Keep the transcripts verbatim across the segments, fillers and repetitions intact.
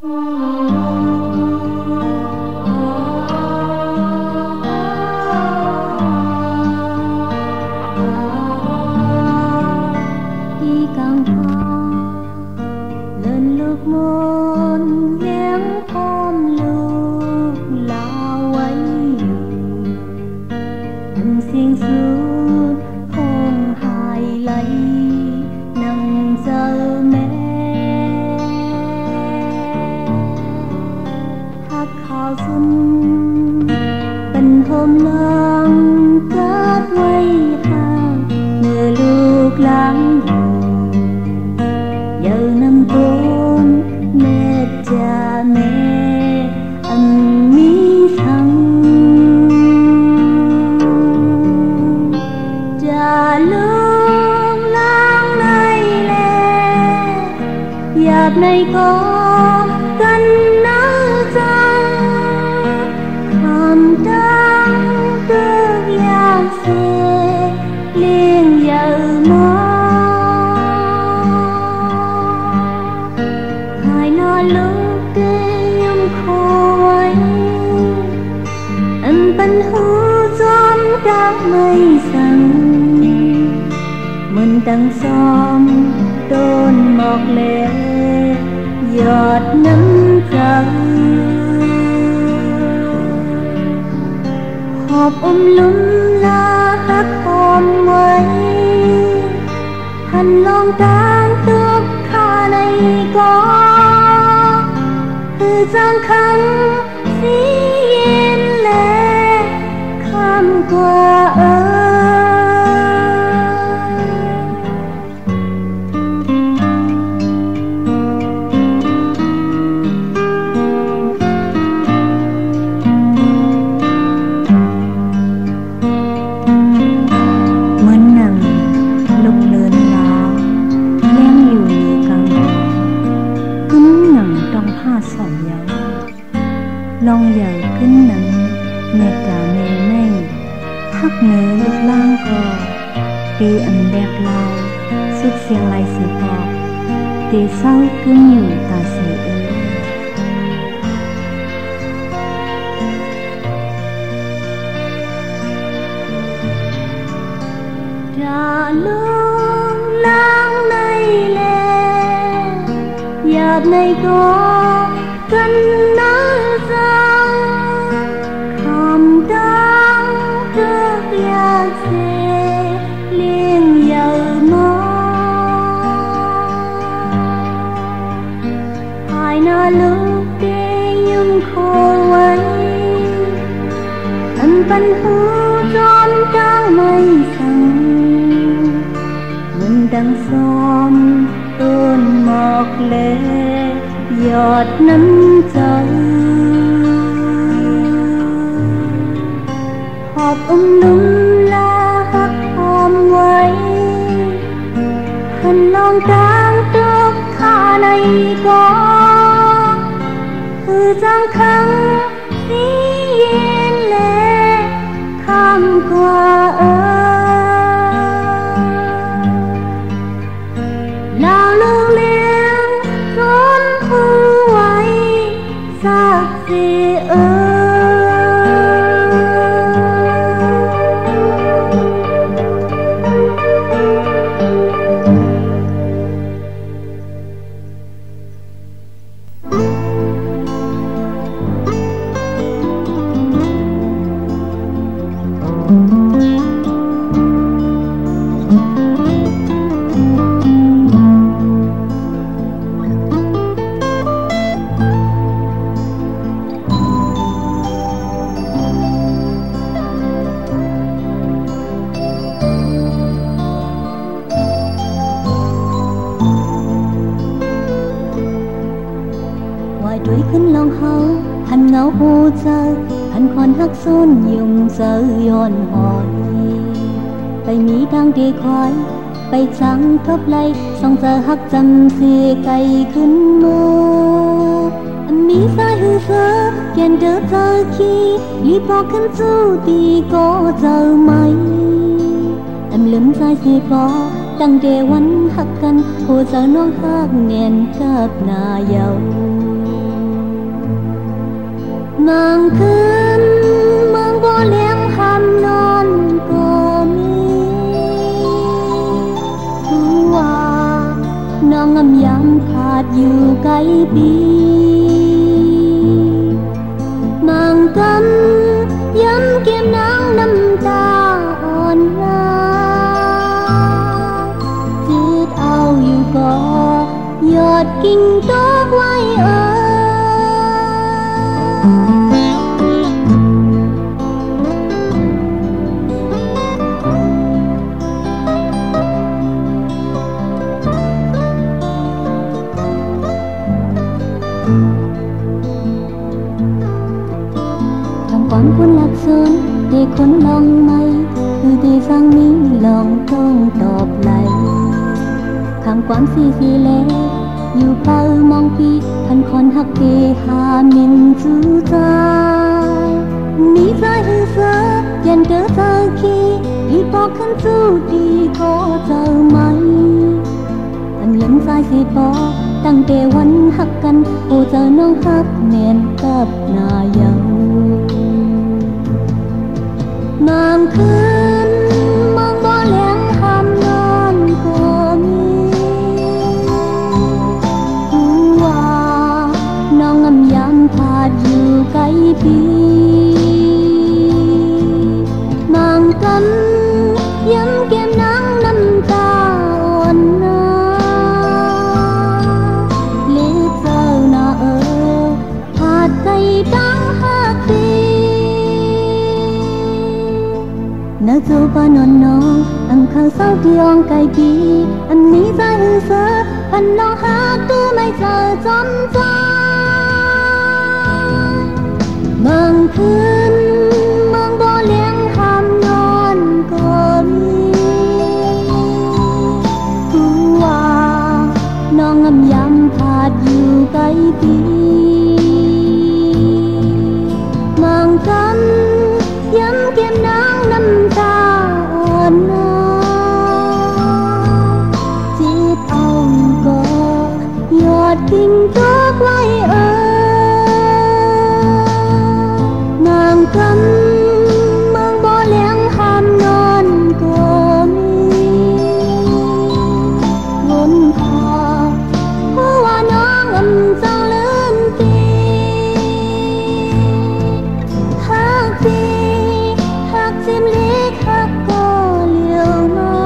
Đăng đề quanh hắc căn hồ giờ non khác nghẹn cặp nà dầu บางคืนเมืองบ่เลี้ยงคำนอนก็มีรู้ว่าน้องงำยำขาดอยู่ไกลปีบางกำย้ำเก็บน้ำน้ำตาอ่อนล้าจืดเอาอยู่บ่ยอดกิ่งตกไว้เอ่ยความคุณหลักสูนเด็กคนลองไม่คือที่ฟังนี้ลองต้องตอบไหลคำความสีสีเล็กอยู่เป้ามองปีพันคนหักเกหามินจูใจมีใจหือเสือยันเดอเธอคีที่บอกขึ้นสู้ดีก็เจอไหมตั้งเล่นใจสิบอกตั้งแต่วันหักกันโอ้เจอน้องหักเนียนกับนายาบางคืนมองบ่เลี้ยงคำนอนก็มีรู้ว่าน้องงำยำพาดอยู่ไกลปีบางกำย้ำเก็บน้ำน้ำตาอ่อนล้าเล็กเจ้าหน้าเออพาดใจตั้งหักปีนาจูปานอนน้องอังคาเศร้าที่อ่องไก่ปีอันนี้ใจหือเสือพันน้องหาตัวไม่เจอจำใจบางคืนเมืองบ่เลี้ยงคำนอนก็มีรู้ว่าน้องงำยำพาดอยู่ไกลปีบางคำย้ำเก็บน้ำน้ำตาอ่อนล้าจิตเอาก็ยอดกิ่งตกไว้เอ่ยบางคำเมืองบ่เลี้ยงคำนอนก็มีวนขอเพราะว่าน้องอำจังลืมตีหักปีหักจิ้มลิกหักก็เลี้ยวมา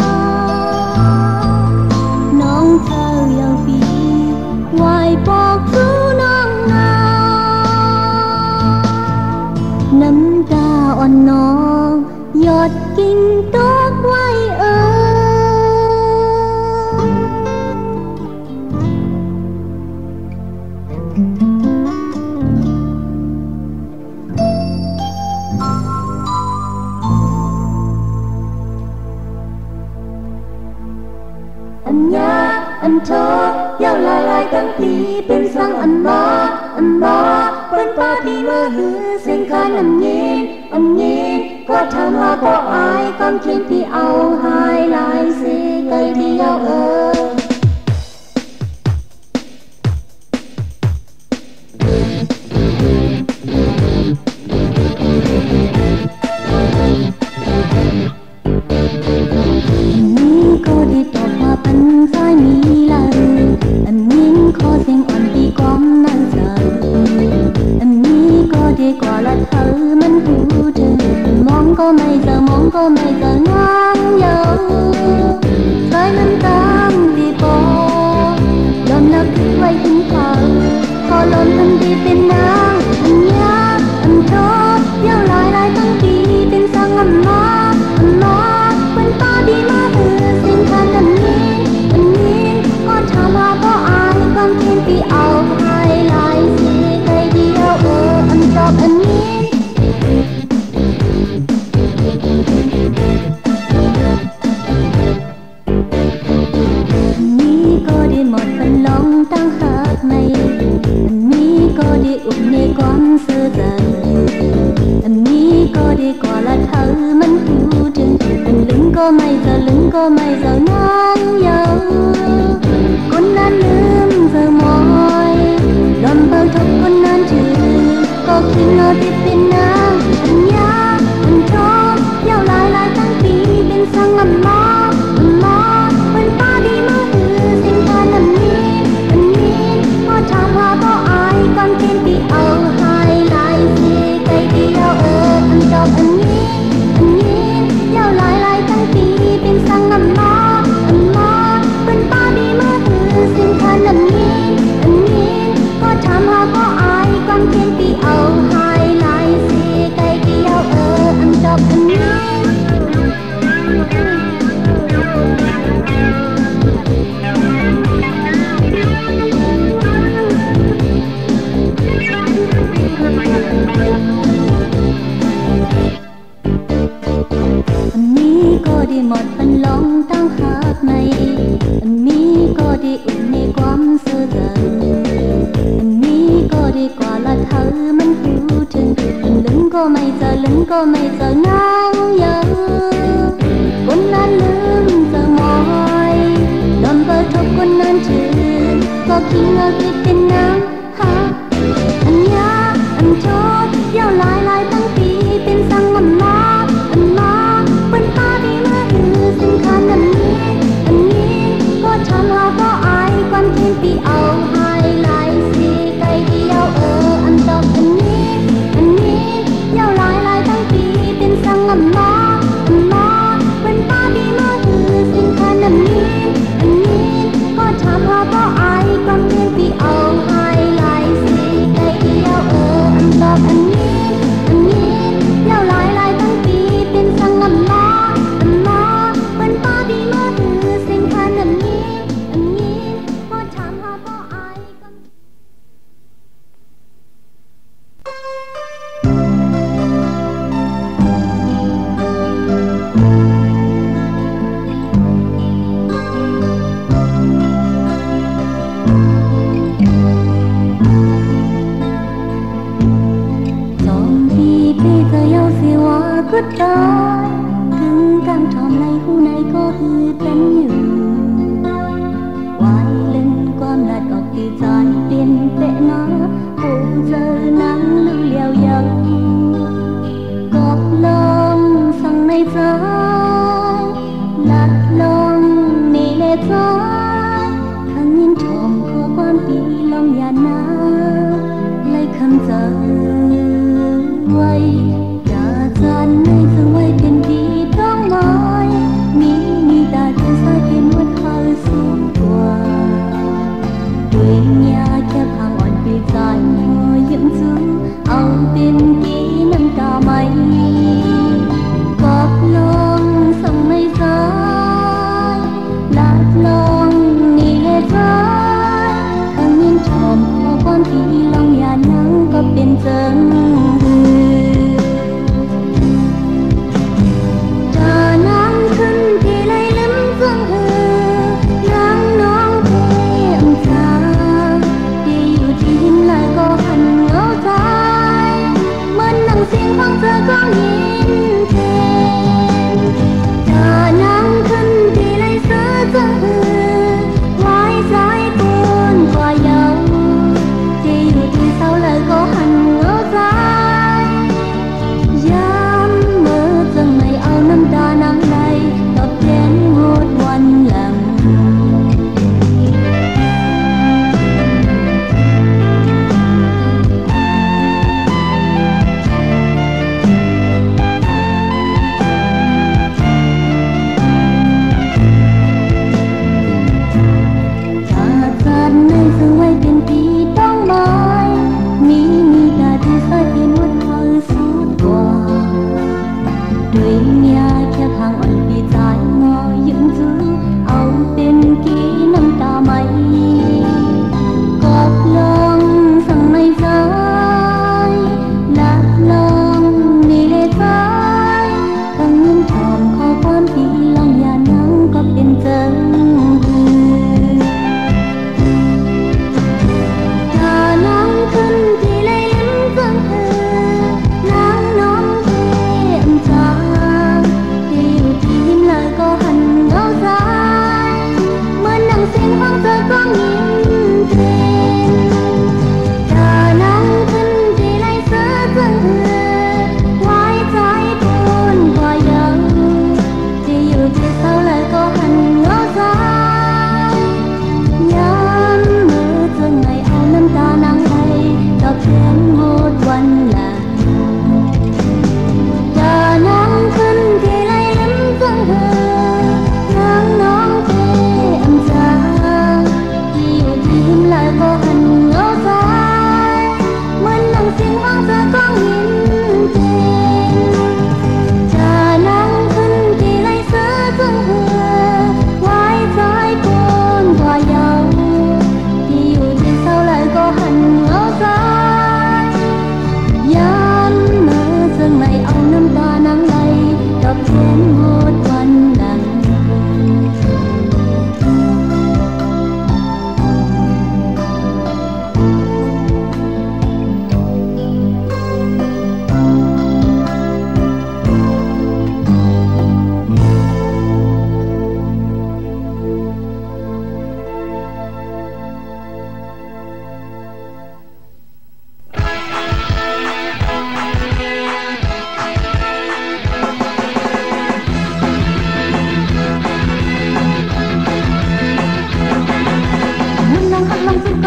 น้องเจ้าเยาวปีไหวบอกสู้น้องงาน้ำตาอ่อนน้องหยดกิ่งตกไว้เอ่ยอันยาอันโทยาวลายลายตั้งปีเป็นสังอันมาอันมาเป็นป้าที่มือหือเส้นการอันยิงอันยิงก็ทำมาก็อายกำคิดที่เอาหายลายสิเกยที่ยาวเออก็ได้ตอบว่าเป็นสายมีลาอันนี้ขอเสียงอ่อนตีก้อมนั่งเจออันนี้ก็ได้กว่าละเธอมันหูเธอมองก็ไม่เจอมองก็ไม่เจอง่าย lớn có mây giờ nắng nhớ quân nan lưng giờ mỏi đòn vỡ thốc quân nan trừ có khi ngờ cái tên nắng ha anh nhớ anh chót giao lại lạiตั้งปีเป็นสังมันมาอันมาเป็นตาดีเมื่อคือสิ่งคันอันนี้อันนี้ก็ฉันหาก็อายควันเทียนปีเอาให้หลายสีไกลเดียวเอออันตอบอันนี้อันนี้ยาวหลายหลายตั้งปีเป็นสังอันมาอันมาเป็นตาดีเมื่อคือสิ่งคันอันนี้อันนี้ก็ฉันหาก็อายควันเทียนปีเอาให้หลายสีไกลเดียวเอออันตอบอันนี้อันนี้ยาวหลายหลายตั้งปีเป็นสังอันมาอันมาเป็นตาดีเมื่อคือสิ่งคันอันนี้อันนี้ก็ฉันหาก็อายควัน bây giờ yêu gì hoa quyết đói cứng cam tròn này khu này có hư tấn như quay lưng quam lại cọt từ dài tiền tệ nó hồ giờ nắng lưu liều dầu cọp lông sang này dài lạt lông nề lệ dài khăn nhìn trộm có quan bị lòng nhà na lấy khăn giờ quay cả gian nơi dương quay tiền đi đóng mỏi mi mi ta trên sai tiền mất hơi xuống qua quê nhà chép hàng on bị dài mưa những dương ao tiền kỹ nâng cả mây cọp lông sông mây dài lạt lông nì lệ dài khăn nhìn trộm có quan thì lòng nhà nắng có bên dân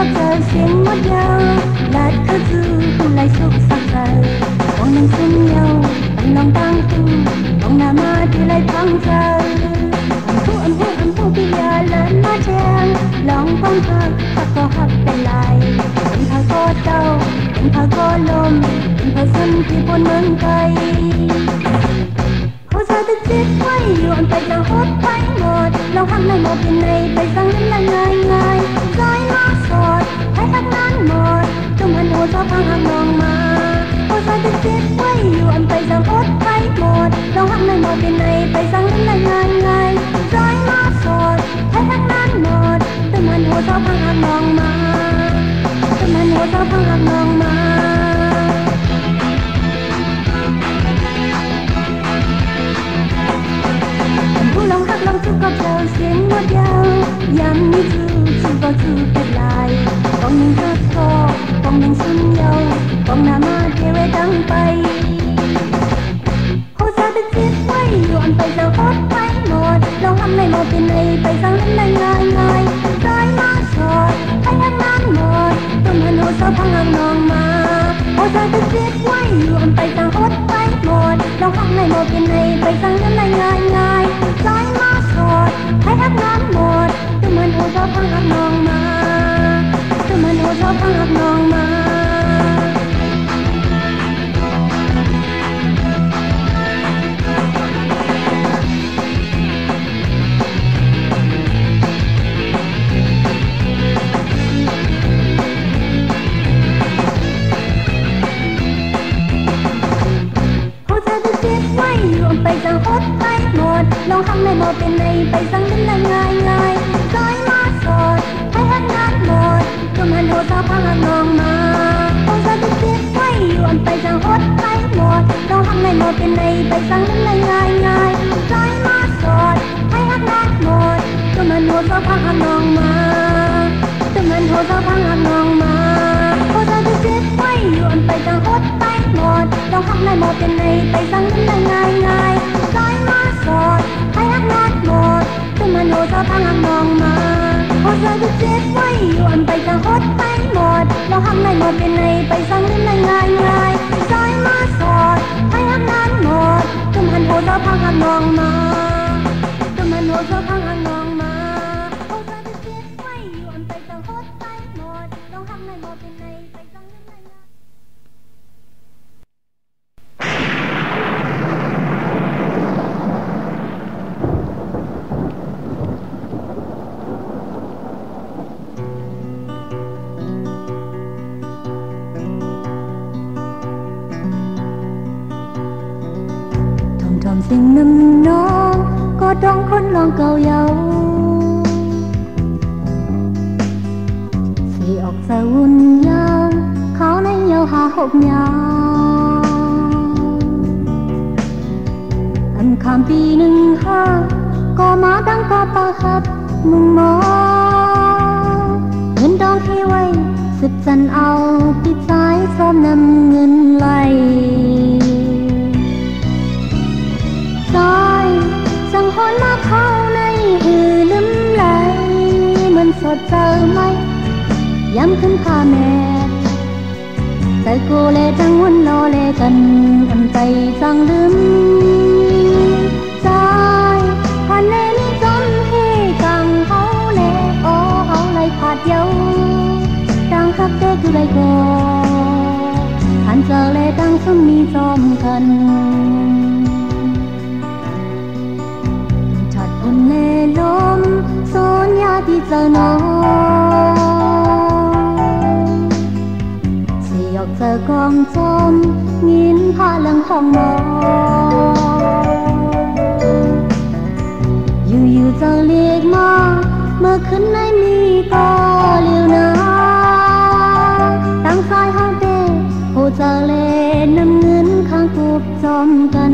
gặp giờ xiên mất nhau lát khứ dư không lại xúc sắc dài con mình xung nhau bằng lòng tăng tu con nào mà thì lại thăng dài âm thu âm thu âm thu bây giờ lớn má trang lòng phong thơ ta có hấp bên lại tình thơ có đau tình thơ có lôm tình thơ xuân thì buồn mừng cây hồ giờ thức giết quay yuan tay đang hốt quay một lòng hăng này một bên này tay răng đến là ngay ngay rơi má sọt thấy hắc nán một trong hận hồ gió thăng hăng lòng mà hồ giờ thức giết quay yuan tay đang hốt quay một lòng hăng này một bên này tay răng đến là ngay ngay rơi má sọt thấy hắc nán một trong hận hồ gió thăng hăng lòng mà trong hận hồ gió thăng hăng lòng mà lòng hắc lòng chúc có chờ xiên mất nhau dám như chữ chỉ có chữ kết lại con mình rất khó con mình xuân nhau con nào mà theo ấy đắng bay hồ gia được giết quay luận tay giờ hốt quay một lòng hăng này một bên này tay răng lên này ngay ngay rơi má sọt thấy hắc nán một tôm hận hồ sao thăng hăng nòng mà hồ gia được giết quay luận tay giờ hốt quay một lòng hăng này một bên này tay răng lên này ngay ngay rơi má sọt thấy hắc nán một tôm hận hồ sao thăng hăng nòng mà tôm hận hồ sao thăng hăng nòng mà tay răng hốt tay một lòng hăng này một bên này tay răng đến là ngay ngay rơi má sọt thấy hắc nán một tôm hận hồ sao thăng hăng nòng mà hồ gia thức giết quay yuan tay răng hốt tay một lòng hăng này một bên này tay răng đến là ngay ngay rơi má sọt thấy hắc nán một tôm hận hồ sao thăng hăng nòng mà tôm hận hồ sao thăng hăng nòng mà hồ gia thức giết quay yuan tay răng hốt tay một lòng hăng này một bên này tay răng đến là ngay ngay rơi má sọt thấy hắc nán một tôm hận hồ sao thăng hăng nòng mà hồ gia thức giết quay yuan tay răng hốt tay một lòng hăng này một bên này tay răng đến là ngay ngay rơi má sọt thấy hắc nán một tôm hận hồ sao thăng hăng nòng mà tôm hận hồ sao thăng hăng nòng mà hồ gia thức giết quay yuan tay răng hốt tay một lòng hăng này một bên này tay răng đến là ngayสิ่งน้ำน้องก็ต้องคนลองเก่าเยาสีออกสะวุ่นยาวเขาในเยาหาหกยาวอันคำปีหนึ่งห้าก็มาดังก็ปะหัดมุงมอเงินดองที่ไว้สิบจันเอาปิดสายซ้อมนำเงินไหลสังหรณ์มาเข้าในหือลืมไหลมันสดเจอไหมย้ำขึ้นพาแม่ใจโกเลจังวันรอเลกันอันใจจังลืมใจพันเลนี่จอมเฮกังเขาเลโอเอาไหลผาดเยาดังคักเด็กอยู่ไรก็พันเจอเลดังสมมีจอมกันเล่ลมโซนยาที่เจอน้องสีออกเจอกองจมงินผ้าลังห้องนอนอยู่ๆเจอเรียกมาเมื่อคืนในมีก็เลี้ยวนาตั้งสายห้องเต้โหเจอเล่น้ำเงินข้างกูบจอมกัน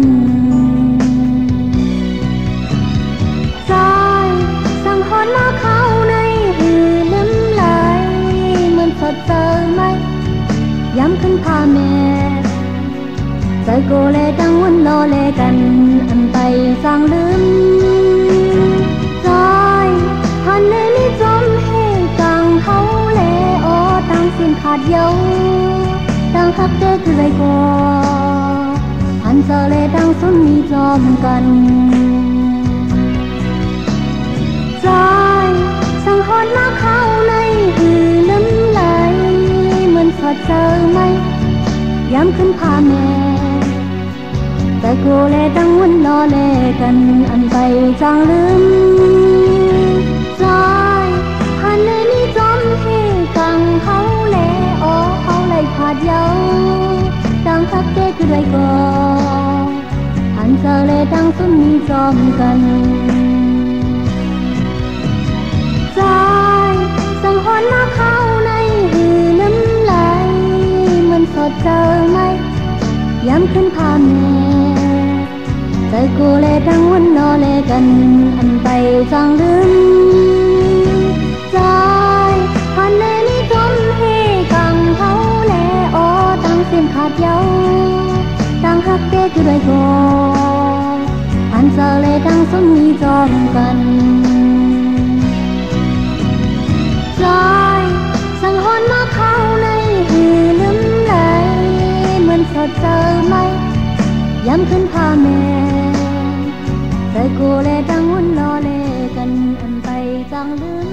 สังหรณ์มาเข้าในหือลืมไหลมันสดเจอไหมย้ำขึ้นพาแม่ใจโกเลดังวันรอเลกันอันไปสร้างลืมใจพันเลนี่จอมเฮกังเขาเลโอ xin khát dấu đang khắc tê cứ dây co hắn giờ lệ đang xuân mi cho mình cần dài sang hôn má khao này từ nấm lại mình phật giờ mây dámขึ้นพาแม่แต่กูแลตั้งวันรอแลกันอันไปจางลืมใจหันในนี้จอมเฮกังเขาแลอ๋อเขาไหลขาดเยาตั้งทักเต้คือด้วยก่อหันเจอแลตั้งสุนมีจอมกันใจสังหรณ์มาเข้าในหือน้ำไหลมันสดเจอไหมย้ำขึ้นพาแม่ใจกูแลตั้งวันรอแลกันอันไปจางลืมใจพันในนี้จมเฮกังเขาแลอ๋อตั้งเส้นขาดเยาตั้งฮักเต้คือด้วยก่ออันเจอแลตั้งสนมีจอมกันใจสังหรณ์มาเข้าในหือน้ำไหลเหมือนสดเจอไหมย้ำขึ้นพาแม่ใจกูแลตั้งวันรอแลกันอันไปจางลืม